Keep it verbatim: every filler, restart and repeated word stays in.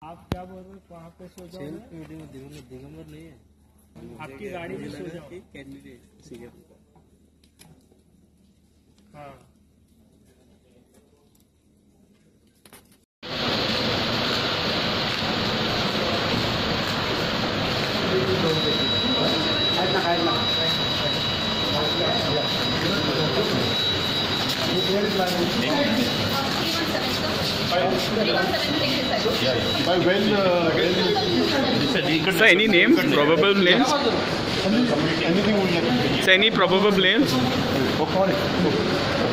आप क्या बोल रहे हो, वहाँ पे सो जाओ? दिगंबर नहीं है, आपकी गाड़ी में सो जाओ। कैंडिडेट हाँ Sir, any names, probable names? Sir, any probable names?